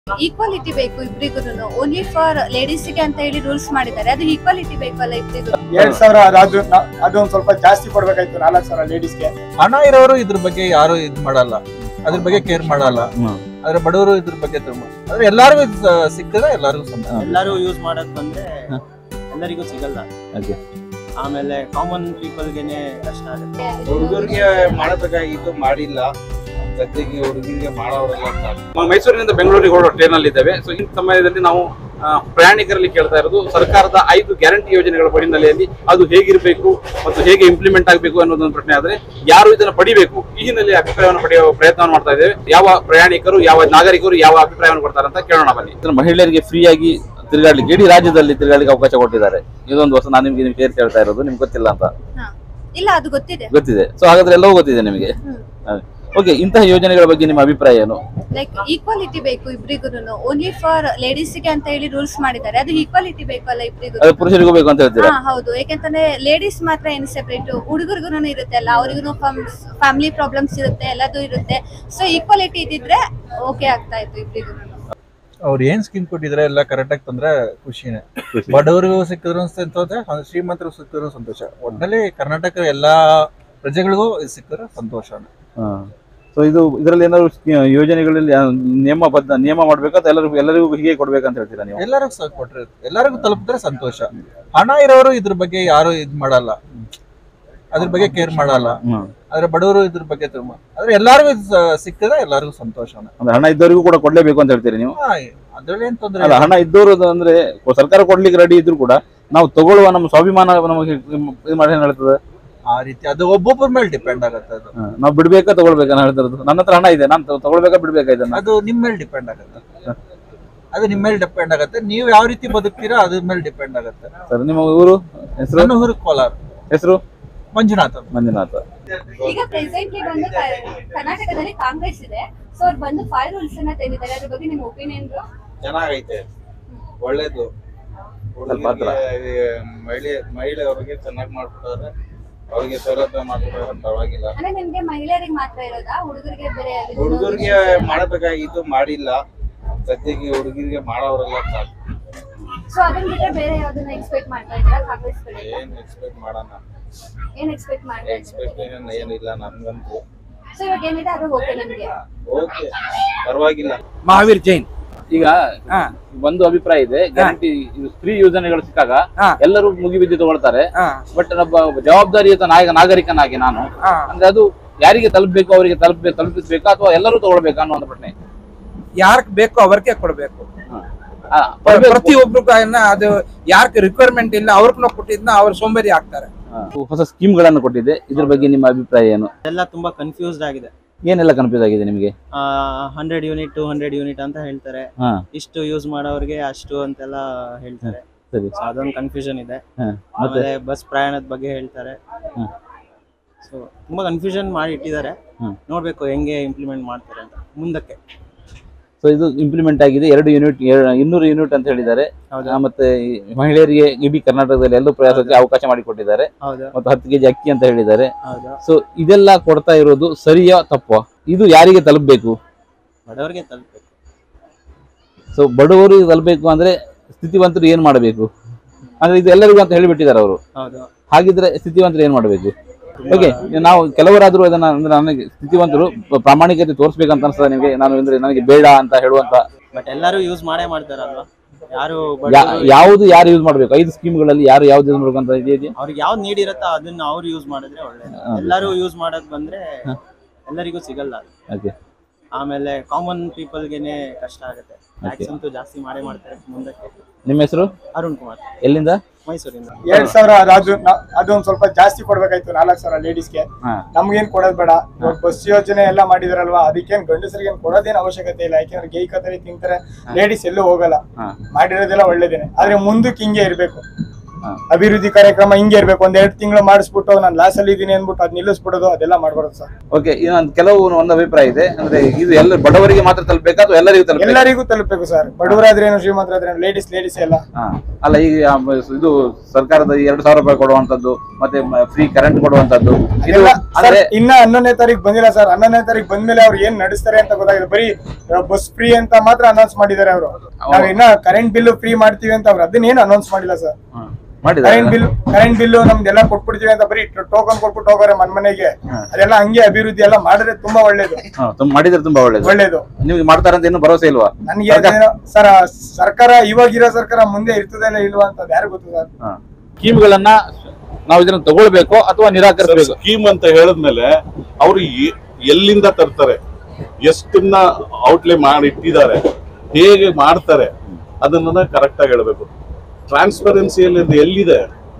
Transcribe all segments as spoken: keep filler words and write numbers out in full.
Equality ಬೇಕು ಇಬ್ಬರಿಗೂ, only for ಲೇಡೀಸ್ಗೆ ಅಂತ ಹೇಳಿ ರೂಲ್ಸ್ ಮಾಡಿದ್ದಾರೆ. ಅದು ಈಕ್ವಾಲಿಟಿ ಬೇಕಲ್ಲ ಇಬ್ಬರಿಗೂ. ಎರಡ್ ಸಾವಿರ ಅದು ಅದೊಂದ್ ಸ್ವಲ್ಪ ಜಾಸ್ತಿ ಕೊಡ್ಬೇಕಾಯ್ತು, ನಾಲ್ಕು ಸಾವಿರ ಲೇಡೀಸ್ಗೆ. ಹಣ ಇರೋರು ಇದ್ರ ಬಗ್ಗೆ ಯಾರು ಇದ್ ಮಾಡಲ್ಲ, ಅದ್ರ ಬಗ್ಗೆ ಕೇರ್ ಮಾಡಲ್ಲ. ಆದ್ರೆ ಬಡವರು ಇದ್ರ ಬಗ್ಗೆ ಆದ್ರೆ ಎಲ್ಲಾರಿಗೂ ಸಿಕ್ಕದ ಎಲ್ಲಾರಿಗೂ ಎಲ್ಲಾರು ಯೂಸ್ ಮಾಡಕ್ ಬಂದ್ರೆ ಎಲ್ಲರಿಗೂ ಸಿಗಲ್ಲ. ಆಮೇಲೆ ಕಾಮನ್ ಪೀಪಲ್ ಗೆನೆ ಕಷ್ಟ ಆಗುತ್ತೆ. ಹುಡುಗರಿಗೆ ಮಾಡಬೇಕಾಗಿದ್ದು ಮಾಡಿಲ್ಲ, ಸದ್ಯಕ್ಕೆ ಹುಡುಗರಿಗೆ ಮಾಡೋರೆಲ್ಲ. ಮೈಸೂರಿನಿಂದ ಬೆಂಗಳೂರಿಗೆ ಹೊರಡೋ ಟ್ರೈನ್ ಅಲ್ಲಿ ಇದ್ದೇವೆ. ಸೊ ಈ ಸಮಯದಲ್ಲಿ ನಾವು ಪ್ರಯಾಣಿಕರಲ್ಲಿ ಕೇಳ್ತಾ ಇರೋದು ಸರ್ಕಾರದ ಐದು ಗ್ಯಾರಂಟಿ ಯೋಜನೆಗಳ ಹಿನ್ನೆಲೆಯಲ್ಲಿ ಅದು ಹೇಗಿರಬೇಕು ಮತ್ತು ಹೇಗೆ ಇಂಪ್ಲಿಮೆಂಟ್ ಆಗಬೇಕು ಅನ್ನೋದೊಂದು ಪ್ರಶ್ನೆ. ಆದ್ರೆ ಯಾರು ಇದನ್ನ ಪಡಿಬೇಕು ಈ ಹಿನ್ನೆಲೆ ಅಭಿಪ್ರಾಯವನ್ನು ಪಡೆಯುವ ಪ್ರಯತ್ನವನ್ನು ಮಾಡ್ತಾ ಇದ್ದೇವೆ. ಯಾವ ಪ್ರಯಾಣಿಕರು ಯಾವ ನಾಗರಿಕರು ಯಾವ ಅಭಿಪ್ರಾಯವನ್ನು ಕೊಡ್ತಾರೆ ಅಂತ ಕೇಳೋಣ ಬನ್ನಿ. ಮಹಿಳೆಯರಿಗೆ ಫ್ರೀ ಆಗಿ ತಿರುಗಾಡ್ಲಿಕ್ಕೆ ಇಡೀ ರಾಜ್ಯದಲ್ಲಿ ತಿರುಗಾಡ್ಲಿಕ್ಕೆ ಅವಕಾಶ ಕೊಟ್ಟಿದ್ದಾರೆ. ಇದೊಂದು ವರ್ಷ ನಾನು ನಿಮ್ಗೆ ಕೇರ್ ಕೇಳ್ತಾ ಇರೋದು, ನಿಮ್ಗೆ ಗೊತ್ತಿಲ್ಲ ಅಂತ? ಇಲ್ಲ, ಅದು ಗೊತ್ತಿದೆ ಗೊತ್ತಿದೆ. ಸೊ ಹಾಗಾದ್ರೆ ಎಲ್ಲವೂ ಗೊತ್ತಿದೆ ನಿಮಗೆ. ಓಕೆ, ಇಂತಹ ಯೋಜನೆಗಳ ಬಗ್ಗೆ ನಿಮ್ಮ ಅಭಿಪ್ರಾಯ ಏನು? ಲೈಕ್ ಈಕ್ವಾಲಿಟಿ ಬೇಕು ಇಬ್ಬರಿಗೂ, ಓನ್ಲಿ ಫಾರ್ ಲೇಡೀಸ್ಗೆ ಅಂತ ಹೇಳಿ ರೂಲ್ಸ್ ಮಾಡಿದ್ದಾರೆ. ಅದು ಈಕ್ವಾಲಿಟಿ ಬೇಕಲ್ಲ ಇಬ್ಬರಿಗೂ. ಅದು ಪುರುಷರಿಗೂ ಬೇಕು ಅಂತ ಹೇಳ್ತೀರಾ? ಹೌದು, ಯಾಕಂತಂದ್ರೆ ಲೇಡೀಸ್ ಮಾತ್ರ ಏನು ಸೆಪರೇಟ್, ಹುಡುಗರಿಗೂ ಇರುತ್ತೆ ಅಲ್ಲ, ಅವರಿಗೂ ಫ್ಯಾಮಿಲಿ ಪ್ರಾಬ್ಲಮ್ಸ್ ಇರುತ್ತೆ, ಎಲ್ಲದೂ ಇರುತ್ತೆ. ಸೊ ಈಕ್ವಾಲಿಟಿ ಇದ್ದಿದ್ರೆ ಓಕೆ ಆಗ್ತಾ ಇತ್ತು ಇಬ್ಬರಿಗೂ. ಅವ್ರು ಏನ್ ಸ್ಕೀಮ್ ಕೊಟ್ಟಿದ್ರೆ ಎಲ್ಲ ಕರೆಕ್ಟ್ ಆಗಿ ತಂದ್ರೆ ಖುಷಿನೇ. ಬಡವರಿಗೂ ಸಿಕ್ಕಿದ್ರು ಸಂತೋಷ, ಶ್ರೀಮಂತರಿಗೂ ಸಿಕ್ಕಿದ್ರು ಸಂತೋಷ. ಒಟ್ಟಿನಲ್ಲಿ ಕರ್ನಾಟಕ ಎಲ್ಲಾ ಪ್ರಜೆಗಳಿಗೂ ಸಿಕ್ಕಿದ್ರೆ ಸಂತೋಷನೇ. ಸೊ ಇದು ಇದರಲ್ಲಿ ಏನಾದ್ರು ಯೋಜನೆಗಳಲ್ಲಿ ನಿಯಮಬದ್ಧ ನಿಯಮ ಮಾಡ್ಬೇಕಾ ಅಥವಾ ಎಲ್ಲರಿಗೂ ಎಲ್ಲರಿಗೂ ಹೀಗೆ ಕೊಡ್ಬೇಕಂತ ಹೇಳ್ತೀರಾ ನೀವು? ಎಲ್ಲರಿಗೂ ಕೊಟ್ರೆ ಎಲ್ಲರಿಗೂ ತಲುಪಿದ್ರೆ ಸಂತೋಷ. ಹಣ ಇರೋರು ಇದ್ರ ಬಗ್ಗೆ ಯಾರು ಇದ್ ಮಾಡಲ್ಲ, ಅದ್ರ ಬಗ್ಗೆ ಕೇರ್ ಮಾಡಲ್ಲ. ಆದ್ರೆ ಬಡವರು ಇದ್ರ ಬಗ್ಗೆ ತುಂಬಾ ಆದ್ರೆ ಎಲ್ಲಾರಿಗೂ ಸಿಕ್ಕಿದ್ರೆ ಎಲ್ಲರಿಗೂ ಸಂತೋಷನೇ. ಅಂದ್ರೆ ಹಣ ಇದ್ದವರಿಗೂ ಕೂಡ ಕೊಡ್ಲೇಬೇಕು ಅಂತ ಹೇಳ್ತೀರಿ ನೀವು? ಅದ್ರಲ್ಲಿ ಏನ್ ತೊಂದ್ರೆ ಇಲ್ಲ. ಹಣ ಇದ್ದವರು ಅಂದ್ರೆ ಸರ್ಕಾರ ಕೊಡ್ಲಿಕ್ಕೆ ರೆಡಿ ಇದ್ರು ಕೂಡ ನಾವು ತಗೊಳ್ಳುವ ನಮ್ಮ ಸ್ವಾಭಿಮಾನ ನಮಗೆ ಇದು ಮಾಡಿ ಏನ್ ಹೇಳ್ತದೆ ಆ ರೀತಿ. ಅದು ಒಬ್ಬೊಬ್ಬರ ಮೇಲೆ ಡಿಪೆಂಡ್ ಆಗುತ್ತೆ. ಅದು ನಾವು ಬಿಡ್ಬೇಕಾ ತಗೊಳ್ಬೇಕಾ ಹೇಳ್ತಿರೋದು? ನನ್ನ ಹತ್ರ ಹಣ ಇದೆ, ನಾನು ತಗೊಳ್ಬೇಕಾ ಬಿಡ್ಬೇಕಾ ಇದನ್ನ? ಅದು ನಿಮ್ ಮೇಲೆ ಡಿಪೆಂಡ್ ಆಗುತ್ತೆ. ಅದು ನಿಮ್ ಮೇಲೆ ಡಿಪೆಂಡ್ ಆಗುತ್ತೆ. ನೀವು ಯಾವ ರೀತಿ ಬದುಕ್ತೀರಾ ಅದ್ರ ಮೇಲೆ ಡಿಪೆಂಡ್ ಆಗುತ್ತೆ. ಸರ್, ನಿಮ್ಮ ಊರು ಹೆಸರು? ನನ್ನ ಊರು ಕೋಲಾರ. ಹೆಸರು ಮಂಜುನಾಥ. ಮಂಜುನಾಥ. ಈಗ ಪ್ರೆಸೆಂಟ್ಲಿ ಬಂದು ಕರ್ನಾಟಕದಲ್ಲಿ ಕಾಂಗ್ರೆಸ್ ಇದೆ. ಸೊ ಅವ್ರು ಬಂದು ಫೈವ್ ರೂಲ್ಸ್ ಅನ್ನ ತೆಗೆದಿದ್ದಾರೆ. ಅದ್ರ ಬಗ್ಗೆ ನಿಮ್ಮ ಒಪಿನಿಯನ್? ಚೆನ್ನಾಗೈತೆ, ಒಳ್ಳೇದು. ಮಹಿಳೆ ಮಹಿಳೆಯವ್ರಿಗೆ ಚೆನ್ನಾಗಿ ಮಾಡ್ಕೊಡ್ತಾರೆ, ಅವ್ರಿಗೆ ಸೌಲಭ್ಯ ಮಾಡ್ಕೊಡ್ತಾರೆ, ಪರವಾಗಿಲ್ಲ. ಅಂದ್ರೆ ನಿಮ್ಗೆ ಮಹಿಳೆಯರಿಗೆ ಮಾತ್ರ ಇರೋದಾ, ಹುಡುಗರಿಗೆ ಬೇರೆ? ಹುಡುಗರಿಗೆ ಮಾಡಬೇಕಾಗಿದ್ದು ಮಾಡಿಲ್ಲ, ಸದ್ಯಕ್ಕೆ ಹುಡುಗರಿಗೆ ಮಾಡೋರೆಲ್ಲ ಸಾಕು. ಸೊ ಅದನ್ನ ಬಿಟ್ಟರೆ ಬೇರೆ ಯಾವ್ದನ್ನ ಎಕ್ಸ್ಪೆಕ್ಟ್ ಮಾಡ್ತಾ ಇದ್ದೀರಾ ಕಾಂಗ್ರೆಸ್ ಕಡೆ? ಏನ್ ಎಕ್ಸ್ಪೆಕ್ಟ್ ಮಾಡೋಣ, ಏನ್ ಎಕ್ಸ್ಪೆಕ್ಟ್ ಮಾಡ್ತಾ ಎಕ್ಸ್ಪೆಕ್ಟೇಷನ್ ಏನಿಲ್ಲ ನಮ್ಗಂತೂ. ಸೊ ಇವಾಗ ಏನಿದೆ ಅದು ಓಕೆ ನಿಮ್ಗೆ? ಓಕೆ, ಪರವಾಗಿಲ್ಲ. ಮಹಾವೀರ್ ಜೈನ್. ಈಗ ಒಂದು ಅಭಿಪ್ರಾಯ ಇದೆ, ಗ್ಯಾರಂಟಿ ಫ್ರೀ ಯೋಜನೆಗಳು ಸಿಕ್ಕಾಗ ಎಲ್ಲರೂ ಮುಗಿಬಿದ್ದು ತಗೊಳ್ತಾರೆ. ಬಟ್ ಒಬ್ಬ ಜವಾಬ್ದಾರಿಯುತ ನಾಯಕ ನಾಗರಿಕನಾಗಿ ನಾನು ಅಂದ್ರೆ ಅದು ಯಾರಿಗೆ ತಲುಪಬೇಕು, ಅವರಿಗೆ ತಲುಪಬೇಕು ತಲುಪಿಸ್ಬೇಕಾ ಅಥವಾ ಎಲ್ಲರೂ ತಗೊಳ್ಬೇಕಾ ಅನ್ನೋ ಒಂದು ಪ್ರಶ್ನೆ. ಯಾರ್ಕ್ ಬೇಕೋ ಅವ್ರಿಗೆ ಕೊಡ್ಬೇಕು. ಪ್ರತಿಯೊಬ್ರು ಅದು ಯಾರ್ಕ್ ರಿಕ್ವೈರ್ಮೆಂಟ್ ಇಲ್ಲ ಅವ್ರಿಗೆ ಕೊಟ್ಟಿದ್ನ ಅವ್ರು ಸೋಂಬೇರಿ ಆಗ್ತಾರೆ. ಹೊಸ ಸ್ಕೀಮ್ ಗಳನ್ನು ಕೊಟ್ಟಿದೆ, ಇದ್ರ ಬಗ್ಗೆ ನಿಮ್ಮ ಅಭಿಪ್ರಾಯ ಏನು? ಎಲ್ಲ ತುಂಬಾ ಕನ್ಫ್ಯೂಸ್ಡ್ ಆಗಿದೆ. ಏನೆಲ್ಲ ಕನ್ಫ್ಯೂಸ್ ಆಗಿದೆ ನಿಮಗೆ? Hundred unit two hundred unit ಅಂತ ಹೇಳ್ತಾರೆ, ಇಷ್ಟು ಯೂಸ್ ಮಾಡೋರಿಗೆ ಅಷ್ಟು ಅಂತೆಲ್ಲ ಹೇಳ್ತಾರೆ. ಅದೊಂದು ಕನ್ಫ್ಯೂಷನ್ ಇದೆ. ಆಮೇಲೆ ಬಸ್ ಪ್ರಯಾಣದ ಬಗ್ಗೆ ಹೇಳ್ತಾರೆ. ಸೊ ತುಂಬಾ ಕನ್ಫ್ಯೂಷನ್ ಮಾಡಿ ಇಟ್ಟಿದ್ದಾರೆ. ನೋಡ್ಬೇಕು ಹೆಂಗೆ ಇಂಪ್ಲಿಮೆಂಟ್ ಮಾಡ್ತಾರೆ ಅಂತ ಮುಂದಕ್ಕೆ. ಸೊ ಇದು ಇಂಪ್ಲಿಮೆಂಟ್ ಆಗಿದೆ, ಎರಡು ಯೂನಿಟ್ ಇನ್ನೂರು ಯೂನಿಟ್ ಅಂತ ಹೇಳಿದ್ದಾರೆ. ಮತ್ತೆ ಮಹಿಳೆಯರಿಗೆ ಇಡೀ ಕರ್ನಾಟಕದಲ್ಲಿ ಎಲ್ಲೂ ಪ್ರಯಾಸಕ್ಕೆ ಅವಕಾಶ ಮಾಡಿಕೊಟ್ಟಿದ್ದಾರೆ. ಮತ್ತು ಹತ್ತು ಕೆಜಿ ಅಕ್ಕಿ ಅಂತ ಹೇಳಿದ್ದಾರೆ. ಸೊ ಇದೆಲ್ಲ ಕೊಡ್ತಾ ಇರೋದು ಸರಿಯಾ ತಪ್ಪು? ಇದು ಯಾರಿಗೆ ತಲುಪಬೇಕು? ಬಡವರಿಗೆ ತಲುಪಬೇಕು. ಸೊ ಬಡವರಿಗೆ ತಲುಪಬೇಕು ಅಂದ್ರೆ ಸ್ಥಿತಿವಂತರು ಏನ್ ಮಾಡಬೇಕು ಅಂದ್ರೆ ಇದು ಎಲ್ಲರಿಗೂ ಅಂತ ಹೇಳಿಬಿಟ್ಟಿದ್ದಾರೆ ಅವರು. ಹಾಗಿದ್ರೆ ಸ್ಥಿತಿವಂತರು ಏನ್ ಮಾಡಬೇಕು? ಓಕೆ, ನಾವು ಕೆಲವರಾದ್ರೂ ಅದನ್ನ ಅಂದ್ರೆ ನನಗೆ ಸ್ಥಿತಿವಂತರು ಪ್ರಾಮಾಣಿಕತೆ ತೋರಿಸ್ಬೇಕಂತ ಅನ್ಸ್ತದೆ ನಿಮಗೆ? ನಾನು ಅಂದ್ರೆ ನನಗೆ ಬೇಡ ಅಂತ ಹೇಳುವಂತ. ಬಟ್ ಎಲ್ಲರೂ ಯೂಸ್ ಮಾಡೇ ಮಾಡ್ತಾರಲ್ವಾ? ಯಾರು ಯಾವ್ದು ಯಾರು ಯೂಸ್ ಮಾಡ್ಬೇಕು? ಐದು ಸ್ಕೀಮ್ಗಳಲ್ಲಿ ಯಾರು ಯಾವ್ದು ಯೂಸ್ ಮಾಡ್ಬೇಕು ಅಂತ ಇದೆಯಾ? ಅವ್ರಿಗೆ ಯಾವ್ದು ನೀಡ್ ಇರುತ್ತೋ ಅದನ್ನ ಅವ್ರು ಯೂಸ್ ಮಾಡಿದ್ರೆ ಒಳ್ಳೇದು. ಎಲ್ಲರೂ ಯೂಸ್ ಮಾಡಕ್ ಬಂದ್ರೆ ಎಲ್ಲರಿಗೂ ಸಿಗಲ್ಲ. ಆಮೇಲೆ ಕಾಮನ್ ಪೀಪಲ್ ಗೆನೆ ಕಷ್ಟ ಆಗುತ್ತೆ. ಟ್ಯಾಕ್ಸ್ ಅಂತೂ ಜಾಸ್ತಿ ಮಾಡೇ ಮಾಡ್ತಾರೆ ಮುಂದಕ್ಕೆ. ನಿಮ್ಮ ಹೆಸರು? ಅರುಣ್ ಕುಮಾರ್. ಎಲ್ಲಿಂದ? ಮೈಸೂರಿಂದ. ಎರಡ್ ಸಾವಿರ ಅದು ಅದೊಂದ್ ಸ್ವಲ್ಪ ಜಾಸ್ತಿ ಕೊಡ್ಬೇಕಾಯ್ತು, ನಾಲ್ಕು ಸಾವಿರ ಲೇಡೀಸ್ಗೆ. ನಮ್ಗೇನ್ ಕೊಡೋದ್ ಬೇಡ. ಬಸ್ ಯೋಜನೆ ಎಲ್ಲ ಮಾಡಿದಾರಲ್ವಾ, ಅದಕ್ಕೇನ್ ಗಂಡಸರಿಗೆ ಕೊಡೋದೇನ್ ಅವಶ್ಯಕತೆ ಇಲ್ಲ. ಯಾಕೆಂದ್ರೆ ಗೈಕತರಿ ತಿಂತಾರೆ, ಲೇಡೀಸ್ ಎಲ್ಲೂ ಹೋಗಲ್ಲ. ಮಾಡಿರೋದೆಲ್ಲ ಒಳ್ಳೇದೇನೆ, ಆದ್ರೆ ಮುಂದಕ್ಕೆ ಹಿಂಗೆ ಇರ್ಬೇಕು. ಅಭಿವೃದ್ಧಿ ಕಾರ್ಯಕ್ರಮ ಹಿಂಗೆ ಇರ್ಬೇಕು, ಒಂದ್ ಎರಡು ತಿಂಗಳು ಮಾಡಿಸ್ಬಿಟ್ಟು ನಾನು ಲಾಸ್ ಅಲ್ಲಿ ಇದೀನಿ ಅಂದ್ಬಿಟ್ಟು ಅದ್ ನಿಲ್ಲಿಸ್ಬಿಡೋದು ಅದೆಲ್ಲ ಮಾಡ್ಬಾರ್ದು ಸರ್. ಓಕೆ, ಇನ್ನೊಂದು ಕೆಲವು ಒಂದು ಅಭಿಪ್ರಾಯ ಇದೆ, ಅಂದ್ರೆ ಇದು ಎಲ್ಲ ಬಡವರಿಗೆ ಮಾತ್ರ ತಲುಪಬೇಕಾ ಅಥವಾ ಎಲ್ಲರಿಗೂ ತಲುಪ ಎಲ್ಲರಿಗೂ ತಲುಪಬೇಕು ಸರ್. ಬಡವರಾದ್ರೇನು ಶ್ರೀಮಂತರಾದ್ರೇನು ಲೇಡೀಸ್ ಲೇಡೀಸ್ ಎಲ್ಲ. ಅಲ್ಲ, ಈಗ ಇದು ಸರ್ಕಾರದ ಎರಡು ಸಾವಿರ ರೂಪಾಯಿ ಕೊಡುವಂತದ್ದು ಮತ್ತೆ ಫ್ರೀ ಕರೆಂಟ್ ಕೊಡುವಂತದ್ದು ಇದು ಅಂದ್ರೆ ಇನ್ನ ಹನ್ನೊಂದನೇ ತಾರೀಕು ಬಂದಿಲ್ಲ ಸರ್. ಹನ್ನೊಂದನೇ ತಾರೀಕು ಬಂದ್ಮೇಲೆ ಅವ್ರು ಏನ್ ನಡೆಸ್ತಾರೆ ಅಂತ ಗೊತ್ತಾಗಿದೆ. ಬರೀ ಬಸ್ ಫ್ರೀ ಅಂತ ಮಾತ್ರ ಅನೌನ್ಸ್ ಮಾಡಿದ್ದಾರೆ ಅವರು. ನಾವ್ ಇನ್ನ ಕರೆಂಟ್ ಬಿಲ್ ಫ್ರೀ ಮಾಡ್ತೀವಿ ಅಂತ ಅವ್ರು ಅದನ್ನ ಏನು ಅನೌನ್ಸ್ ಮಾಡಿಲ್ಲ sir. Current bill current bill ನಮ್ದೆಲ್ಲ ಕೊಟ್ಬಿಡ್ತೀವಿ ಅಂತ ಬರೀ ಟೋಕನ್ ಕೊಟ್ಬಿಟ್ಟು ಹೋಗೋರೆ ಮನ್ ಮನೆಗೆ. ಅದೆಲ್ಲ ಹಂಗೆ ಅಭಿವೃದ್ಧಿ ಎಲ್ಲ ಮಾಡಿದ್ರೆ ತುಂಬಾ ಒಳ್ಳೇದು. ಮಾಡಿದ್ರೆ ತುಂಬಾ ಒಳ್ಳೇದು ಒಳ್ಳೇದು. ನಿಮ್ಗೆ ಮಾಡ್ತಾರಂತ ಏನು ಭರವಸೆ ಇಲ್ವಾ? ನನ್ಗೆ ಸರ್ ಸರ್ಕಾರ ಇವಾಗಿರೋ ಸರ್ಕಾರ ಮುಂದೆ ಇರ್ತದೆ ಇಲ್ವಾ ಅಂತ ಯಾರು ಗೊತ್ತು ಸರ್. ಸ್ಕೀಮ್ಗಳನ್ನ ನಾವು ಇದನ್ನ ತಗೊಳ್ಬೇಕು ಅಥವಾ ನಿರಾಕರಿಸಬೇಕು? ಸ್ಕೀಮ್ ಅಂತ ಹೇಳಿದ್ಮೇಲೆ ಅವರು ಎಲ್ಲಿಂದ ತರ್ತಾರೆ, ಎಷ್ಟನ್ನ ಔಟ್ಲೇ ಮಾಡಿ ಇಟ್ಟಿದ್ದಾರೆ, ಹೇಗೆ ಮಾಡ್ತಾರೆ ಅದನ್ನ ಕರೆಕ್ಟ್ ಆಗಿ ಹೇಳ್ಬೇಕು. ಟ್ರಾನ್ಸ್ಪರೆನ್ಸಿಯಲ್ಲಿ ಎಲ್ಲಿದೆ?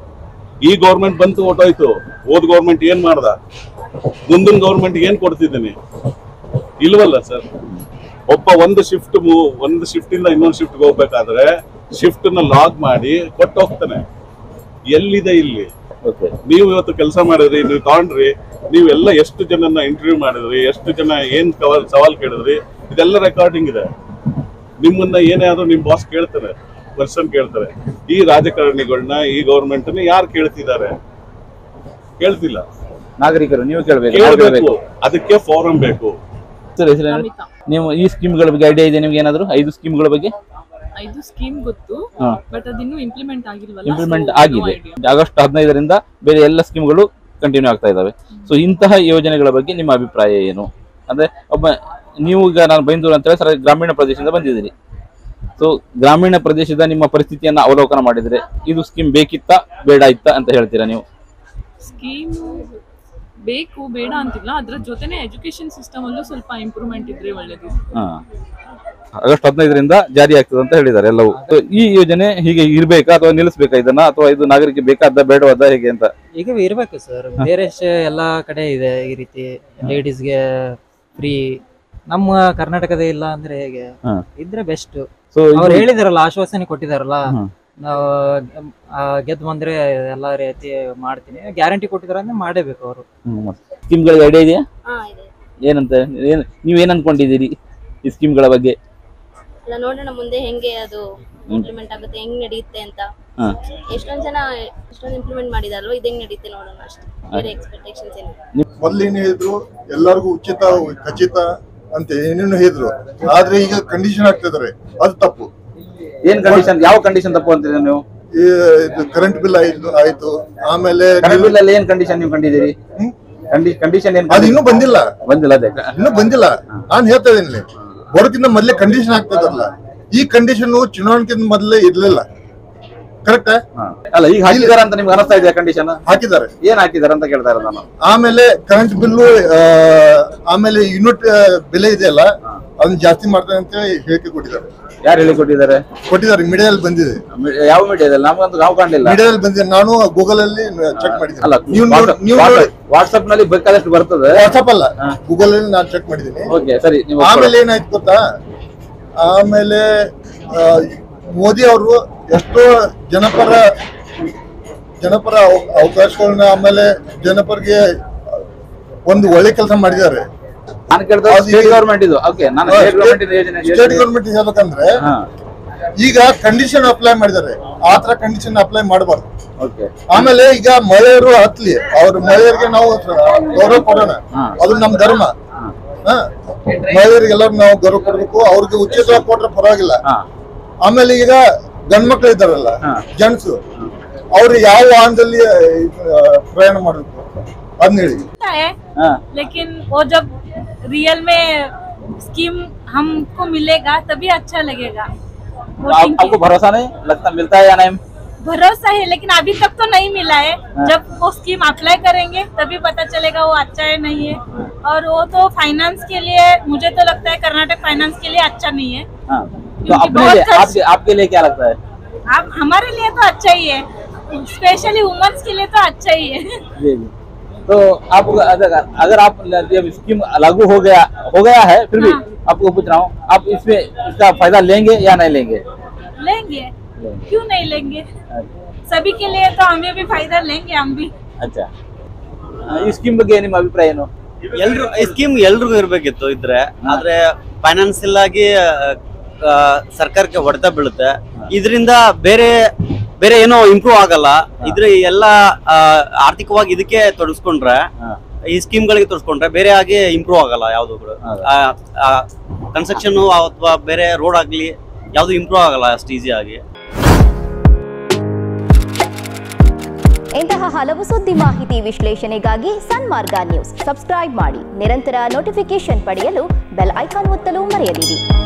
ಈ ಗೌರ್ಮೆಂಟ್ ಬಂತು ಹೊಟ್ಟೋಯ್ತು, ಹೋದ್ ಗೌರ್ಮೆಂಟ್ ಏನ್ ಮಾಡ್ದ, ಮುಂದಿನ ಗೌರ್ಮೆಂಟ್ ಏನ್ ಕೊಡ್ತಿದ್ದೀನಿ ಇಲ್ವಲ್ಲ ಸರ್. ಒಬ್ಬ ಒಂದು ಶಿಫ್ಟ್ ಒಂದು ಶಿಫ್ಟ್ ಇಂದ ಇನ್ನೊಂದು ಶಿಫ್ಟ್ ಹೋಗ್ಬೇಕಾದ್ರೆ ಶಿಫ್ಟ್ ನ ಲಾಗ್ ಮಾಡಿ ಕೊಟ್ಟು ಹೋಗ್ತಾನೆ. ಎಲ್ಲಿದೆ ಇಲ್ಲಿ? ನೀವು ಇವತ್ತು ಕೆಲಸ ಮಾಡಿದ್ರಿ, ನೀವು ತಗೊಂಡ್ರಿ, ನೀವೆಲ್ಲ ಎಷ್ಟು ಜನನ್ನ ಇಂಟರ್ವ್ಯೂ ಮಾಡಿದ್ರಿ, ಎಷ್ಟು ಜನ ಏನ್ ಸವಾಲ್ ಕೇಳಿದ್ರಿ, ಇದೆಲ್ಲ ರೆಕಾರ್ಡಿಂಗ್ ಇದೆ. ನಿಮ್ಮನ್ನ ಏನೇ ಆದ್ರೂ ನಿಮ್ ಬಾಸ್ ಕೇಳ್ತಾರೆ, ಪರ್ಸನ್ ಕೇಳ್ತಾರೆ. ಈ ರಾಜಕಾರಣಿಗಳನ್ನ ಈ ಗೌರ್ಮೆಂಟ್ ಯಾರು ಕೇಳ್ತಿದ್ದಾರೆ? ಕೇಳ್ತಿಲ್ಲ. ನಾಗರಿಕರು ನೀವು ಕೇಳಬೇಕು. ಕೇಳಬೇಕು, ಅದಕ್ಕೆ ಫಾರಂ ಬೇಕು. ಸರಿ ಸರಿ, ನೀವು ಈ ಸ್ಕೀಮ್ಗಳ ಬಗ್ಗೆ ಐಡಿಯಾ ಇದೆ ನಿಮ್ಗೆ? ಏನಾದ್ರು ಐದು ಸ್ಕೀಮ್ಗಳ ಬಗ್ಗೆ? ಐದು ಸ್ಕೀಮ್ ಗೊತ್ತು, ಬಟ್ ಅದಿನ್ನೂ ಇಂಪ್ಲಿಮೆಂಟ್ ಆಗಿಲ್ವಲ್ಲ. ಇಂಪ್ಲಿಮೆಂಟ್ ಆಗಿದೆ. ಆಗಸ್ಟ್ ಹದಿನೈದರಿಂದ ಬೇರೆ ಎಲ್ಲ ಸ್ಕೀಮ್ಗಳು ಕಂಟಿನ್ಯೂ ಆಗ್ತಾ ಇದಾವೆ. ಸೊ ಇಂತಹ ಯೋಜನೆಗಳ ಬಗ್ಗೆ ನಿಮ್ಮ ಅಭಿಪ್ರಾಯ ಏನು? ಅಂದ್ರೆ ಒಬ್ಬ ನೀವು ಈಗ ನಾನು ಬೈಂದೂರು ಅಂತ ಹೇಳಿ ಸರ್ ಗ್ರಾಮೀಣ ಪ್ರದೇಶದಿಂದ ಬಂದಿದ್ದೀರಿ. ಸೊ ಗ್ರಾಮೀಣ ಪ್ರದೇಶದ ನಿಮ್ಮ ಪರಿಸ್ಥಿತಿಯನ್ನ ಅವಲೋಕನ ಮಾಡಿದ್ರೆ ಇದು ಸ್ಕೀಮ್ ಬೇಕಿತ್ತಾ ಬೇಡ ಇತ್ತ ಅಂತ ಹೇಳ್ತೀರಾ ನೀವು? ಸ್ಕೀಮ್ ಬೇಕು ಬೇಡ ಅಂತಿಲ್ಲ, ಅದ್ರ ಜೊತೆನೆ ಎಜುಕೇಶನ್ ಸಿಸ್ಟಮ್ ಅಲ್ಲೂ ಸ್ವಲ್ಪ ಇಂಪ್ರೂವ್ಮೆಂಟ್ ಇದ್ರೆ ಒಳ್ಳೇದು. ಆಗಸ್ಟ್ ಹದಿನೈದರಿಂದ ಜಾರಿ ಆಗ್ತದೆ ಅಂತ ಹೇಳಿದ್ದಾರೆ ಎಲ್ಲವೂ. ಈ ಯೋಜನೆ ಹೀಗೆ ಇರ್ಬೇಕಾ ಅಥವಾ ನಿಲ್ಲಿಸಬೇಕಾ ಇದನ್ನ, ಅಥವಾ ಇದು ನಾಗರಿಕ ಬೇಕಾದ ಬೇಡವಾದ ಹೇಗೆ ಅಂತ? ಈಗ ಇರ್ಬೇಕು ಸರ್. ಬೇರೆ ಎಲ್ಲಾ ಕಡೆ ಇದೆ ಈ ರೀತಿ ಲೇಡೀಸ್ಗೆ ಫ್ರೀ, ನಮ್ಮ ಕರ್ನಾಟಕದ ಇಲ್ಲ ಅಂದ್ರೆ ಹೇಗೆ? ಇದ್ರೆ ಬೆಸ್ಟ್. ಅವ್ರು ಹೇಳಿದಾರಲ್ಲ, ಆಶ್ವಾಸನೆ ಕೊಟ್ಟಿದಾರಲ್ಲ, ನಾವು ಗೆದ್ದು ಬಂದ್ರೆ ಎಲ್ಲಾ ರೀತಿ ಮಾಡ್ತೀನಿ, ಗ್ಯಾರಂಟಿ ಕೊಟ್ಟಿದಾರ ಅಂದ್ರೆ ಮಾಡೇಬೇಕು ಅವರು. ಸ್ಕೀಮ್ಗಳಿಗೆ ಐಡಿಯಾ ಇದೆಯಾ? ಏನಂತ ನೀವ್ ಏನ್ ಅನ್ಕೊಂಡಿದ್ದೀರಿ ಈ ಸ್ಕೀಮ್ಗಳ ಬಗ್ಗೆ? ನೋಡೋಣ ಮುಂದೆ ಹೆಂಗೆ ಅದು ಇಂಪ್ಲಿಮೆಂಟ್ ಆಗುತ್ತೆ, ಹೆಂಗ್ ನಡೆಯುತ್ತೆ ಅಂತ. ಎಷ್ಟೊಂದ್ ಜನ ಎಷ್ಟೊಂದು ಇಂಪ್ಲಿಮೆಂಟ್ ಮಾಡಿದಾರಲ್ವ, ಇದು ಹೆಂಗ್ ನಡೆಯುತ್ತೆ ನೋಡೋಣ ಅಷ್ಟೇ. ಬೇರೆ ಎಕ್ಸ್ಪೆಕ್ಟೇಷನ್ಸ್ ಏನು. ಮೊದಲೇನು ಹೇಳಿದ್ರು ಎಲ್ಲರಿಗೂ ಉಚಿತ ಖಚಿತ ಅಂತ ಏನೇನು ಹೇಳಿದ್ರು, ಆದ್ರೆ ಈಗ ಕಂಡೀಷನ್ ಆಗ್ತಿದ್ದಾರೆ, ಅದು ತಪ್ಪು. ಏನ್ ಕಂಡೀಷನ್? ಯಾವ ಕಂಡೀಷನ್ ತಪ್ಪು ಅಂತೀರಿ ನೀವು? ಕರೆಂಟ್ ಬಿಲ್ ಆಯ್ತು ಆಯ್ತು ಆಮೇಲೆ ಬಿಲ್ ಅಲ್ಲಿ ಏನ್ ಕಂಡೀಷನ್ ನೀವು ಕಂಡಿದ್ದೀರಿ? ಕಂಡೀಷನ್ ಏನ್? ಅದು ಇನ್ನೂ ಬಂದಿಲ್ಲ ಬಂದಿಲ್ಲ ಅದೇ ಇನ್ನೂ ಬಂದಿಲ್ಲ. ನಾನ್ ಹೇಳ್ತಾ ಇದ್ದೀನಿ, ಬರೋಕ್ಕಿಂತ ಮೊದ್ಲೇ ಕಂಡೀಷನ್ ಆಗ್ತದಲ್ಲ. ಈ ಕಂಡೀಷನ್ ಚುನಾವಣೆಗಿಂತ ಮೊದಲೇ ಇರ್ಲಿಲ್ಲ. ಕರೆಕ್ಟ್ ಅಲ್ಲ, ಈಗ ಹಾಕಿದಾರೆ ಅಂತ ನಿಮ್ಗೆ ಅನಿಸ್ತಾ ಇದೆಯಾ? ಕಂಡೀಷನ್ ಹಾಕಿದ್ದಾರೆ. ಏನ್ ಹಾಕಿದಾರೆ ಅಂತ ಕೇಳ್ತಾ ಇರೋದು ನಾನು. ಆಮೇಲೆ ಕರೆಂಟ್ ಬಿಲ್ಲು, ಆಮೇಲೆ ಯೂನಿಟ್ ಬೆಲೆ ಇದೆಯಲ್ಲ ಅದನ್ನ ಜಾಸ್ತಿ ಮಾಡ್ತಾರೆ ಅಂತ ಹೇಳಿಕೆ ಕೊಟ್ಟಿದ್ದಾರೆ. ಯಾರು ಹೇಳಿ ಕೊಟ್ಟಿದ್ದಾರೆ? ಕೊಟ್ಟಿದ್ದಾರೆ, ಮೀಡಿಯಾದಲ್ಲಿ ಬಂದಿದೆ. ಯಾವ ಮೀಡಿಯಾದಲ್ಲಿ? ನಮ್ಗಂತೂ ನಾವು ಕಾಣಲಿಲ್ಲ. ಮೀಡಿಯಾದಲ್ಲಿ ಬಂದಿದೆ, ನಾನು ಗೂಗಲ್ ಅಲ್ಲಿ ಚೆಕ್ ಮಾಡಿದ್ದೀನಿ. ಅಲ್ಲ, ವಾಟ್ಸ್ಆಪ್ ನಲ್ಲಿ ಬೇಕಾದಷ್ಟು ಬರ್ತದೆ. ವಾಟ್ಸ್ಆಪ್ ಅಲ್ಲ, ಗೂಗಲ್ ಅಲ್ಲಿ ನಾನು ಚೆಕ್ ಮಾಡಿದ್ದೀನಿ. ಓಕೆ ಸರಿ. ಆಮೇಲೆ ಏನಾಯ್ತು ಗೊತ್ತಾ, ಆಮೇಲೆ ಮೋದಿ ಅವರು ಎಷ್ಟೋ ಜನಪರ ಜನಪರ ಅವಕಾಶಗಳನ್ನ, ಆಮೇಲೆ ಜನಪರಿಗೆ ಒಂದು ಒಳ್ಳೆ ಕೆಲಸ ಮಾಡಿದ್ದಾರೆ. ನಾನು ಕೇಳ್ತಾ ಸ್ಟೇಟ್ ಗವರ್ಮೆಂಟ್ ಇದು. ಓಕೆ, ನಾನು ಸ್ಟೇಟ್ ಗವರ್ಮೆಂಟ್ ಯೋಜನೆ ಸ್ಟೇಟ್ ಗವರ್ಮೆಂಟ್ ಹೇಳ್ಬೇಕಂದ್ರೆ ಈಗ ಕಂಡೀಷನ್ ಅಪ್ಲೈ ಮಾಡಿದ್ದಾರೆ, ಆತರ ಕಂಡೀಷನ್ ಅಪ್ಲೈ ಮಾಡಬಾರ್ದು. ಓಕೆ. ಆಮೇಲೆ ಈಗ ಮಹಿಳೆಯರು ಹತ್ಲಿ, ಅವ್ರ ಮಹಿಳೆಯರಿಗೆ ನಾವು ಗೌರವ ಕೊಡೋಣ, ಅದು ನಮ್ ಧರ್ಮ. ಮಹಿಳೆಯರಿಗೆಲ್ಲರೂ ನಾವು ಗೌರವ ಕೊಡ್ಬೇಕು, ಅವ್ರಿಗೆ ಉಚಿತವಾಗಿ ಕೊಟ್ರೆ ಪರವಾಗಿಲ್ಲ. ಆಮೇಲೆ ಈಗ ಗಂಡ್ ಮಕ್ಳು ಇದ್ದಾರಲ್ಲ, ಜೆಂಟ್ಸು, ಅವ್ರು ಯಾವ ವಾಹನದಲ್ಲಿ ಪ್ರಯಾಣ ಮಾಡಬೇಕು ಅದನ್ನ ಹೇಳಿ. लेकिन वो जब रियल में स्कीम हमको मिलेगा तभी अच्छा लगेगा। आप, आपको भरोसा नहीं लगता मिलता है या नहीं? भरोसा है, लेकिन अभी तक तो नहीं मिला है। जब वो स्कीम अप्लाई करेंगे तभी पता चलेगा वो अच्छा है नहीं है। और वो तो फाइनेंस के लिए, मुझे तो लगता है कर्नाटक फाइनेंस के लिए अच्छा नहीं है। तो अपने लिए, आपके, आपके लिए क्या लगता है? आप हमारे लिए तो अच्छा ही है, स्पेशली वुमेन्स के लिए तो अच्छा ही है। जी जी। तो आप अगर अगर आप जब स्कीम लागू हो गया हो गया है, फिर भी आपको पूछ रहा हूँ, आप इसमें इसका फायदा लेंगे या नहीं लेंगे? लेंगे, क्यों नहीं लेंगे। सभी के लिए तो हमें भी फायदा लेंगे हम भी। ಅಚ್ಚಾ ಈ ಸ್ಕೀಮ್ ಬಗ್ಗೆ ನಿಮ್ಮ ಅಭಿಪ್ರಾಯ ಏನು? ಎಲ್ರು ಈ ಸ್ಕೀಮ್ ಎಲ್ರಿಗೂ ಇರ್ಬೇಕಿತ್ತು ಇದ್ರೆ, ಆದ್ರೆ ಫೈನಾನ್ಸಿಯಲ್ ಆಗಿ ಆ, ಸರ್ಕಾರಕ್ಕೆ ಹೊಡೆತ ಬೀಳುತ್ತೆ. ಇದರಿಂದ ಬೇರೆ ಬೇರೆ ಏನೋ ಇಂಪ್ರೂವ್ ಆಗಲ್ಲ. ಇದ್ರ ಎಲ್ಲ ಆ, ಆರ್ಥಿಕವಾಗಿ ಇದಕ್ಕೆ ತೊಡಗಿಸ್ಕೊಂಡ್ರೆ, ಈ ಸ್ಕೀಮ್ ಗಳಿಗೆ ತೊಡಸ್ಕೊಂಡ್ರೆ ಬೇರೆ ಆಗಿ ಇಂಪ್ರೂವ್ ಆಗಲ್ಲ ಯಾವ್ದು ಕೂಡ. ಕನ್ಸ್ಟ್ರಕ್ಷನ್ ಅಥವಾ ಬೇರೆ ರೋಡ್ ಆಗ್ಲಿ ಯಾವ್ದು ಇಂಪ್ರೂವ್ ಆಗಲ್ಲ ಅಷ್ಟು ಈಸಿ ಆಗಿ. ಇಂತಹ ಹಲವು ಸುದ್ದಿ ಮಾಹಿತಿ ವಿಶ್ಲೇಷಣೆಗಾಗಿ ಸನ್ಮಾರ್ಗ ನ್ಯೂಸ್ ಸಬ್ಸ್ಕ್ರೈಬ್ ಮಾಡಿ. ನಿರಂತರ ನೋಟಿಫಿಕೇಶನ್ ಪಡೆಯಲು ಬೆಲ್ ಐಕಾನ್ ಒತ್ತಲು ಮರೆಯದಿರಿ.